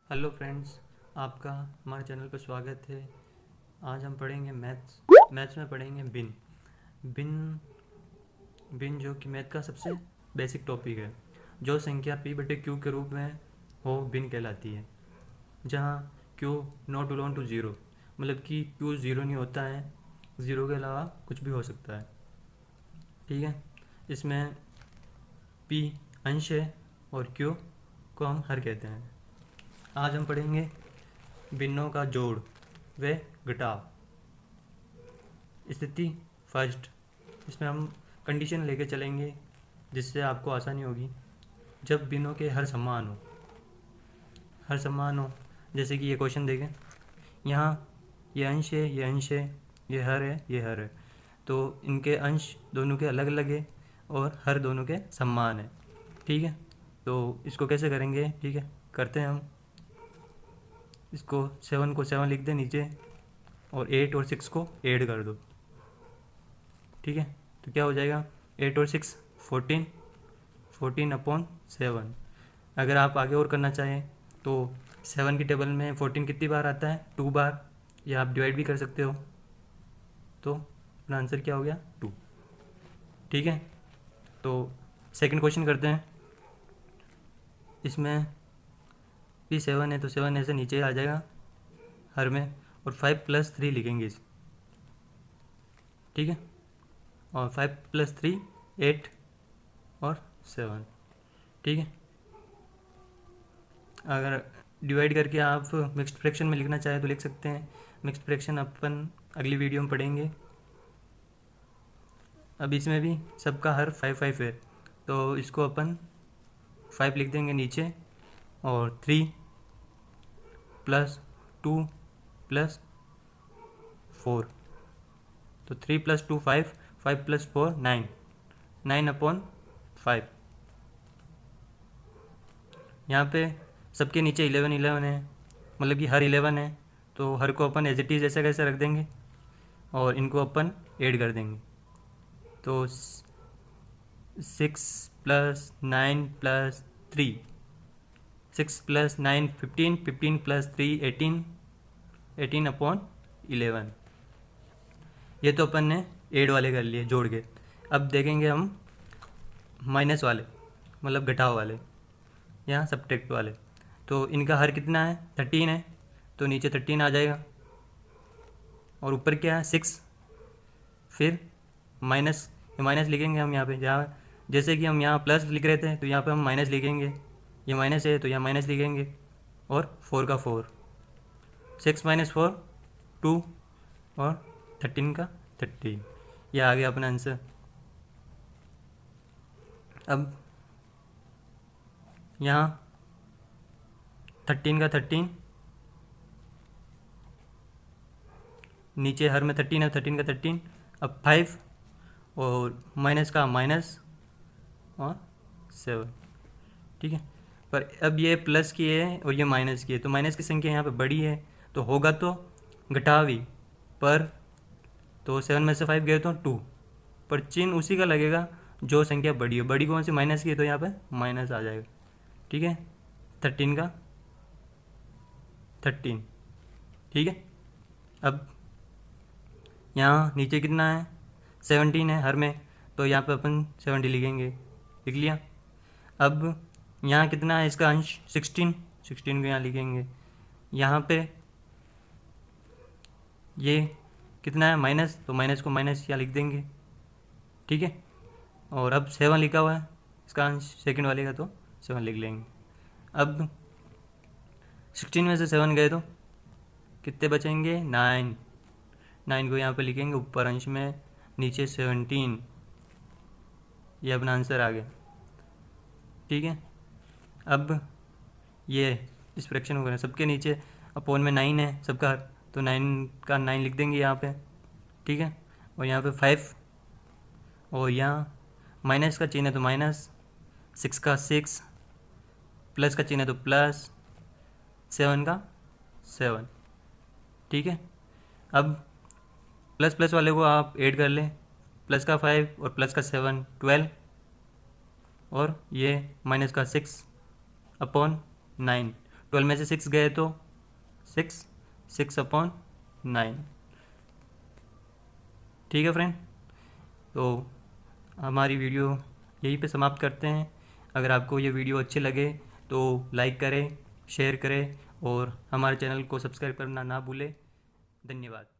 Hello friends, आपका हमारे channel पर स्वागत है। आज हम पढ़ेंगे मैथ्स। मैथ्स में पढ़ेंगे बिन बिन बिन जो कि मैथ का सबसे बेसिक टॉपिक है। जो संख्या p बटे क्यू के रूप में हो बिन कहलाती है। जहाँ Q not equal to zero, मतलब कि क्यू ज़ीरो नहीं होता है, ज़ीरो के अलावा कुछ भी हो सकता है। ठीक है, इसमें p अंश है और q को हम हर कहते हैं। आज हम पढ़ेंगे भिन्नों का जोड़ व घटाव। स्थिति फर्स्ट, इसमें हम कंडीशन लेके चलेंगे जिससे आपको आसानी होगी। जब भिन्नों के हर समान हो, जैसे कि ये क्वेश्चन देखें, यहाँ ये अंश है, ये अंश है, ये हर है, ये हर है, तो इनके अंश दोनों के अलग अलग है और हर दोनों के समान है। ठीक है, तो इसको कैसे करेंगे? ठीक है, करते हैं हम। इसको 7 को 7 लिख दें नीचे, और 8 और 6 को ऐड कर दो। ठीक है, तो क्या हो जाएगा? 8 और 6 14, 14/7। अगर आप आगे और करना चाहें तो 7 की टेबल में 14 कितनी बार आता है? 2 बार, या आप डिवाइड भी कर सकते हो। तो अपना आंसर क्या हो गया? 2। ठीक है, तो सेकंड क्वेश्चन करते हैं। इसमें भी 7 है तो 7 ऐसे नीचे आ जाएगा हर में, और 5 + 3 लिखेंगे इस। ठीक है, और 5 + 3 8 और 7। ठीक है, अगर डिवाइड करके आप मिक्स्ड फ्रैक्शन में लिखना चाहें तो लिख सकते हैं। मिक्स्ड फ्रैक्शन अपन अगली वीडियो में पढ़ेंगे। अब इसमें भी सबका हर 5 5 है, तो इसको अपन 5 लिख देंगे नीचे, और 3 + 2 + 4, तो 3 + 2 5, 5 + 4 9, 9/5। यहाँ पे सबके नीचे 11 11 है, मतलब कि हर 11 है, तो हर को अपन एज इट इज़ ऐसे कैसे रख देंगे, और इनको अपन ऐड कर देंगे। तो 6 + 9 + 3, 6 + 9 15, 15 + 3 18, 18/11। ये तो अपन ने ऐड वाले कर लिए जोड़ के। अब देखेंगे हम माइनस वाले, मतलब घटाव वाले या सब्ट्रैक्ट वाले। तो इनका हर कितना है? 13 है, तो नीचे 13 आ जाएगा, और ऊपर क्या है? 6। फिर माइनस, माइनस लिखेंगे हम यहाँ पे, जहाँ जैसे कि हम यहाँ प्लस लिख रहे थे तो यहाँ पे हम माइनस लिखेंगे। ये माइनस है तो यहाँ माइनस लिखेंगे, और 4 का 4, 6 - 4 2, और 13 का 13। यह आ गया अपना आंसर। अब यहाँ 13 का 13, नीचे हर में 13 है, 13 का 13। अब 5, और माइनस का माइनस, और 7। ठीक है, पर अब ये प्लस की है और ये माइनस की है, तो माइनस की संख्या यहाँ पे बड़ी है, तो होगा तो घटावी पर, तो 7 में से 5 गए तो 2, पर चिन्ह उसी का लगेगा जो संख्या बड़ी है। बड़ी कौन सी? माइनस की है, तो यहाँ पे माइनस आ जाएगा। ठीक है, 13 का 13। ठीक है, अब यहाँ नीचे कितना है? 17 है हर में, तो यहाँ पे अपन 70 लिखेंगे। लिख लिया। अब यहाँ कितना है इसका अंश? 16, 16 को यहाँ लिखेंगे। यहाँ पे ये कितना है? माइनस, तो माइनस को माइनस यहाँ लिख देंगे। ठीक है, और अब 7 लिखा हुआ है इसका अंश सेकंड वाले का, तो 7 लिख लेंगे। अब 16 में से 7 गए तो कितने बचेंगे? 9। 9 को यहाँ पे लिखेंगे ऊपर अंश में, नीचे 17। ये अपना आंसर आ गया। ठीक है, अब ये इस फ्रैक्शन को सबके नीचे अपोन में 9 है सबका, तो 9 का 9 लिख देंगे यहाँ पे। ठीक है, और यहाँ पे 5, और यहाँ माइनस का चिन्ह है तो माइनस, 6 का 6, प्लस का चिन्ह है तो प्लस, 7 का 7। ठीक है, अब प्लस प्लस वाले को आप ऐड कर लें, प्लस का 5 और प्लस का 7 12, और ये माइनस का 6/9 12 में से 6 गए तो 6/9। ठीक है फ्रेंड, तो हमारी वीडियो यहीं पे समाप्त करते हैं। अगर आपको ये वीडियो अच्छे लगे तो लाइक करें, शेयर करें और हमारे चैनल को सब्सक्राइब करना ना भूलें। धन्यवाद।